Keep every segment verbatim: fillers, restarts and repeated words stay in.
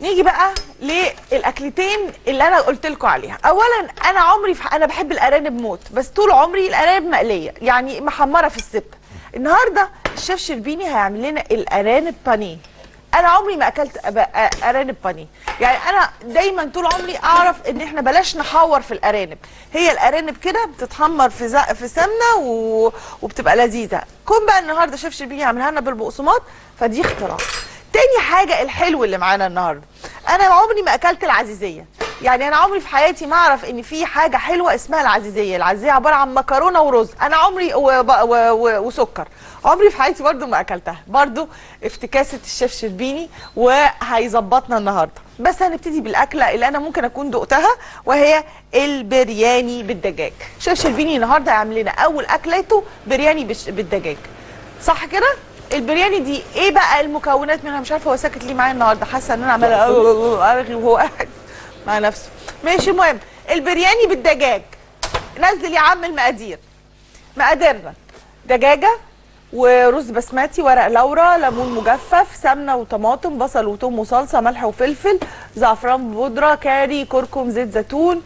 نيجي بقى للاكلتين اللي انا قلت لكم عليها. اولا انا عمري في انا بحب الارانب موت، بس طول عمري الارانب مقليه يعني محمره في الزبده. النهارده الشيف شربيني هيعمل لنا الارانب بانيه. انا عمري ما اكلت ارانب بانيه، يعني انا دايما طول عمري اعرف ان احنا بلاش نحور في الارانب، هي الارانب كده بتتحمر في زق في سمنه و... وبتبقى لذيذه. كون بقى النهارده شيف شربيني يعملها لنا بالبقسماط، فدي اختراع. تاني حاجه الحلو اللي معانا النهارده، انا عمري ما اكلت العزيزيه، يعني انا عمري في حياتي ما اعرف ان في حاجه حلوه اسمها العزيزيه. العزيزيه عباره عن مكرونه ورز، انا عمري و... و... و... وسكر، عمري في حياتي برضو ما اكلتها. برضو افتكاسه الشيف شربيني وهيظبطنا النهارده. بس هنبتدي بالاكله اللي انا ممكن اكون دقتها، وهي البرياني بالدجاج. شيف شربيني النهارده هيعمل لنا اول اكلته برياني بالدجاج، صح كده؟ البرياني دي ايه بقى المكونات منها؟ مش عارفه هو ساكت ليه معايا النهارده، حاسه ان انا عماله ارغي وهو قاعد مع نفسه. ماشي، المهم البرياني بالدجاج. نزل يا عم المقادير. مقاديرنا: دجاجه ورز بسمتي، ورق لورا، ليمون مجفف، سمنه وطماطم، بصل وثوم وصلصه، ملح وفلفل، زعفران بودره، كاري، كركم، زيت زيتون،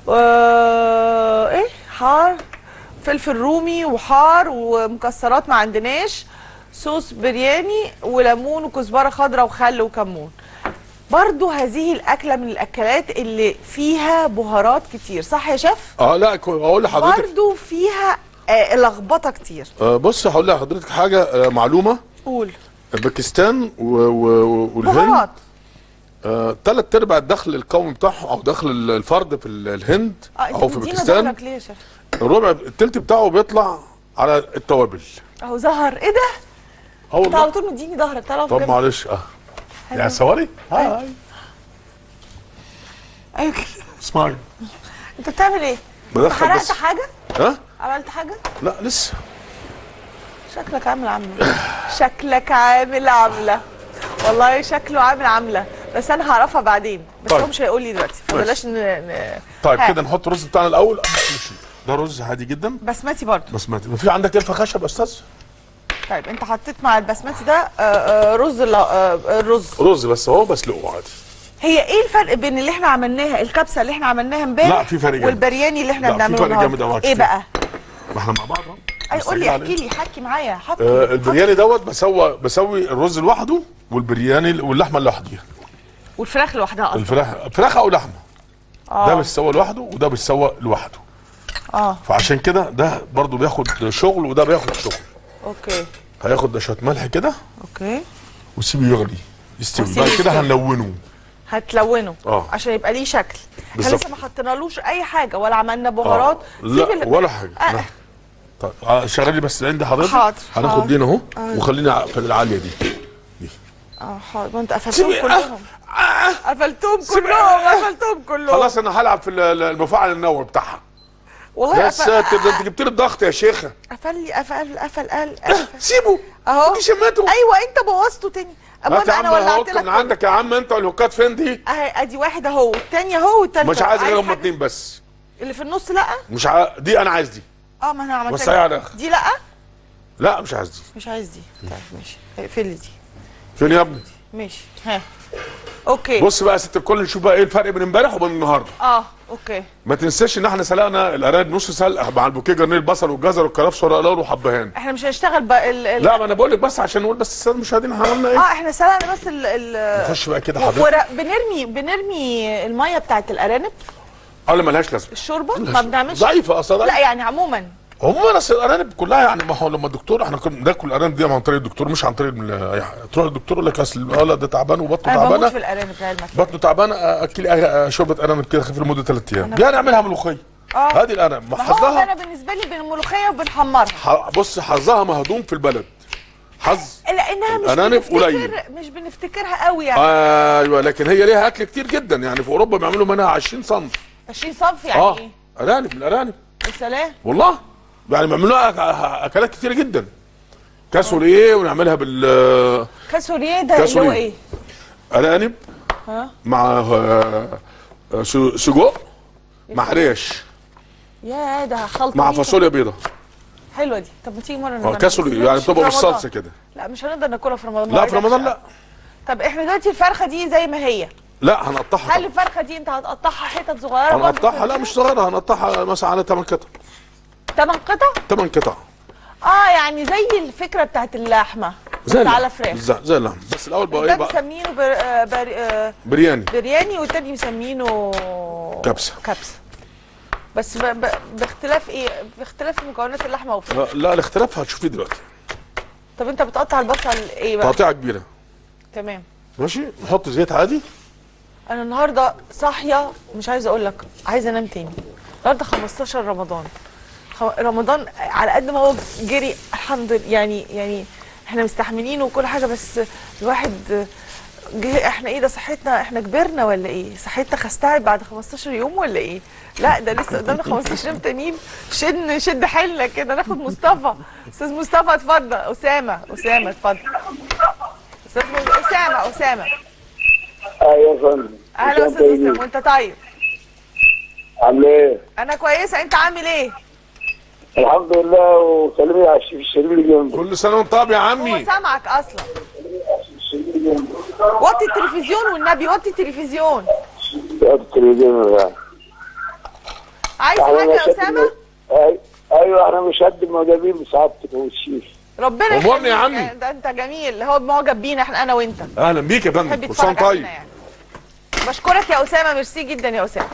آه ايه حار، فلفل رومي وحار ومكسرات ما عندناش، صوص برياني وليمون وكزبره خضراء وخل وكمون. برضو هذه الاكله من الاكلات اللي فيها بهارات كتير، صح يا شيف؟ اه لا اقول لحضرتك برضو فيها آه لخبطه كتير. آه بص هقول لحضرتك حاجه آه معلومه. قول. باكستان والهند بهارات آه ثلاث ارباع الدخل القومي بتاعهم او دخل الفرد في الهند آه او في باكستان ليه يا شيف؟ الربع التلت بتاعه بيطلع على التوابل. اهو ظهر. ايه ده؟ اه انت على طول مديني ظهرك. تعالى طب معلش اه يا سواري. هاي ايوه كده. اسمعي انت بتعمل ايه؟ بدخل حرقت بس. حاجه؟ ها؟ عملت حاجه؟ لا لسه. شكلك عامل عامله. شكلك عامل عامله. والله شكله عامل عامله، بس انا هعرفها بعدين، بس طيب. هو مش هيقول لي دلوقتي، فبلاش ن... ن... طيب ها. كده نحط الرز بتاعنا الاول. ده رز عادي جدا بسمتي برضه. بسمتي. ما في عندك قرفه خشب يا استاذ؟ طيب انت حطيت مع البسمتي ده آآ آآ رز لا رز رز بس اهو بسلقه عادي. هي ايه الفرق بين اللي احنا عملناها الكبسه اللي احنا عملناها امبارح لا في فرق جامد، والبرياني اللي احنا لا بنعمله في فرق النهارده؟ جامد قوي. ايه بقى؟ ما احنا مع بعض اهو. اي قول لي، احكي لي، حكي معايا، حكي. آه البرياني دوت بسوي بسوي الرز لوحده والبرياني واللحمه لوحدها والفراخ لوحدها اصلا. الفراخ فراخ او لحمه. اه ده بيتسوى لوحده وده بيتسوى لوحده. اه فعشان كده ده برضو بياخد شغل وده بياخد شغل. اوكي. هياخد ده شويه ملح كده اوكي وسيبه يغلي يستوي. وسيبه بعد كده يستوي. هنلونه. هتلونه اه عشان يبقى ليه شكل. احنا بالظبط. لسه ما حطينالوش اي حاجه ولا عملنا بهارات. آه. لا ولا حاجه. آه. لا. طيب آه شغلي بس عندي حضرتك. حاضر هناخد دي اهو وخلينا في العاليه دي. دي اه حاضر. ما انت قفلتهم سيبي- كلهم. آه. آه. قفلتهم سيبي- كلهم قفلتهم كلهم. خلاص انا هلعب في المفاعل النووي بتاعها. والله يا قفل- ساتر ده انت جبت لي الضغط يا شيخه. قفل لي قفل قفل قال قفل. سيبه اهو دي شمته. ايوه انت بوظته تاني. هات يا عم انا ولعت الهوك لك من عندك يا عم انت. والهوكات فين دي؟ اهي ادي واحد اهو والتاني اهو والتالت مش أهو. عايز غير هم حاجة؟ اتنين بس. اللي في النص لا. مش ع... دي انا عايز دي. اه ما انا عملت بس هي على الآخر. دي لا. لا مش عايز دي. مش عايز دي. طيب ماشي اقفل لي دي. فين يا ابني؟ ماشي ها اوكي. بص بقى يا ست الكل نشوف بقى ايه الفرق بين امبارح وبين النهارده. اه اوكي. ما تنساش ان احنا سلقنا الارانب نص سلقه مع البوكيه جرنيل البصل والجزر والكرفس ورق لورا وحبهان. احنا مش هنشتغل بقى ال ال لا ما انا بقول لك بس عشان نقول بس الساده المشاهدين احنا عملنا ايه. اه احنا سلقنا بس ال ال نخش بقى كده حضرتك. ور- بنرمي بنرمي الميه بتاعت الارانب اه لا ملهاش لازمه. الشوربه ما بنعملش. ضعيفه اصلا. لا يعني عموما عموما اصل الارانب كلها يعني ما هو لما الدكتور احنا كنا بناكل الارانب دي عن طريق الدكتور مش عن طريق ال- اي حاجه. تروح للدكتور يقول لك اصل اه لا ده تعبان وبطنه انا بموت في تعبانه. الارانب لعلمك. بطنه تعبانه اكلي شوربه ارانب كده خفيف لمده ثلاث ايام. دي هنعملها ملوخيه. اه هذه الارانب ما هو ده حظها انا بالنسبه لي بين الملوخيه وبنحمرها. ح- بص حظها مهضوم في البلد. حظ لانها مش الأرانب بنفتكر قليل. مش بنفتكرها قوي يعني. ايوه لكن هي ليها اكل كتير جدا. يعني في اوروبا بيعملوا منها عشرين سم. عشرين صنف يعني اه ايه؟ ارانب من الارانب يا سلام. والله. يعني بيعملوها أك- اكلات كتيره جدا. كاسوريه ونعملها بال كاسوريه ده اللي هو كاسوريه. ايه؟ ارانب ها مع آه، آه، سو- سجق مع ريش يا ده خلطه مع ميتة. فاصوليا بيضه. حلوه دي. طب ما تيجي مره اه نعملها. كاسوريه بس يعني مش بتبقى في بالصلصه رمضان. كده. لا مش هنقدر ناكلها في رمضان. لا في رمضان لا. طب احنا دلوقتي الفرخه دي زي ما هي لا هنقطعها. هل الفرخه دي انت هتقطعها حتت صغيره؟ هنقطعها لا مش صغيره، هنقطعها مثلا على ثمان قطع. ثمان قطع؟ ثمان قطع. اه يعني زي الفكره بتاعت اللحمه زي بس على فراخ. زي, زي اللحمه بس الاول بقى ايه ده بقى؟ مسمينه بر... آه بر... آه برياني. برياني والتاني مسمينه كبسه. كبسه. بس ب... ب... باختلاف ايه؟ باختلاف مكونات اللحمه والفراخ. لا الاختلاف هتشوفيه دلوقتي. طب انت بتقطع البصل ايه بقى؟ تقطيعه كبيره. تمام. ماشي، نحط زيت عادي. انا النهارده صاحيه مش عايزه اقول لك، عايزه انام تاني. النهارده خمستاشر رمضان. خ... رمضان على قد ما هو جري الحمد لله، يعني يعني احنا مستحملين وكل حاجه، بس الواحد جه احنا ايه ده، صحتنا احنا كبرنا ولا ايه؟ صحتنا خستعب بعد خمستاشر يوم ولا ايه؟ لا ده لسه قدامنا خمستاشر يوم تانيين. شد شد حيلنا كده، ناخد مصطفى. استاذ مصطفى اتفضل. اسامه اسامه اتفضل. استاذ اسامه اسامه. ايوه يا فندم. اهلا استاذ اسامه، وانت طيب؟ عامل ايه؟ انا كويسه، انت عامل ايه؟ الحمد لله، وسلمي على الشيف الشريف اللي جنبي. كل سنه وانت طيب يا عمي. هو سامعك اصلا. وطي التلفزيون والنبي، وطي التلفزيون. وطي التلفزيون بقى. عايز حاجه يا اسامه؟ أي... ايوه احنا مش قد المعجبين بسعادتك والشيف. ربنا يخليك يا عمي. ده انت جميل، هو معجب بينا احنا انا وانت. اهلا بيك يا فندم، كل سنه طيب. يعني. بشكرك يا اسامه، ميرسي جدا يا اسامه.